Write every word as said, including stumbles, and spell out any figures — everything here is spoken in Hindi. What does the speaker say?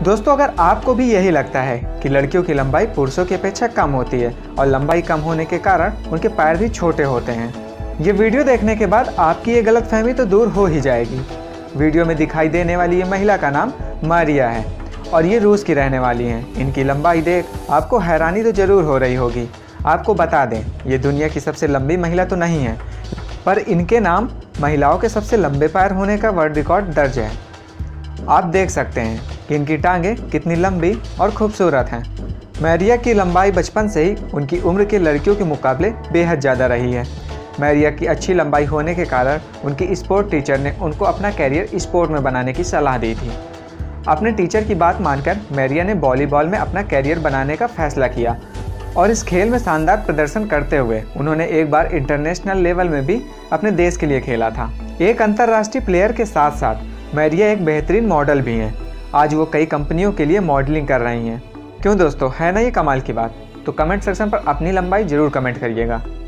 दोस्तों, अगर आपको भी यही लगता है कि लड़कियों की लंबाई पुरुषों की अपेक्षा कम होती है और लंबाई कम होने के कारण उनके पैर भी छोटे होते हैं, ये वीडियो देखने के बाद आपकी ये गलतफहमी तो दूर हो ही जाएगी। वीडियो में दिखाई देने वाली ये महिला का नाम मारिया है और ये रूस की रहने वाली हैं। इनकी लंबाई देख आपको हैरानी तो ज़रूर हो रही होगी। आपको बता दें, ये दुनिया की सबसे लंबी महिला तो नहीं है, पर इनके नाम महिलाओं के सबसे लंबे पैर होने का वर्ल्ड रिकॉर्ड दर्ज है। आप देख सकते हैं कि इनकी टांगें कितनी लंबी और खूबसूरत हैं। मारिया की लंबाई बचपन से ही उनकी उम्र के लड़कियों के मुकाबले बेहद ज़्यादा रही है। मारिया की अच्छी लंबाई होने के कारण उनकी स्पोर्ट टीचर ने उनको अपना कैरियर स्पोर्ट में बनाने की सलाह दी थी। अपने टीचर की बात मानकर मारिया ने वॉलीबॉल में अपना कैरियर बनाने का फैसला किया और इस खेल में शानदार प्रदर्शन करते हुए उन्होंने एक बार इंटरनेशनल लेवल में भी अपने देश के लिए खेला था। एक अंतर्राष्ट्रीय प्लेयर के साथ साथ मारिया एक बेहतरीन मॉडल भी हैं। आज वो कई कंपनियों के लिए मॉडलिंग कर रही हैं। क्यों दोस्तों, है ना ये कमाल की बात? तो कमेंट सेक्शन पर अपनी लंबाई ज़रूर कमेंट करिएगा।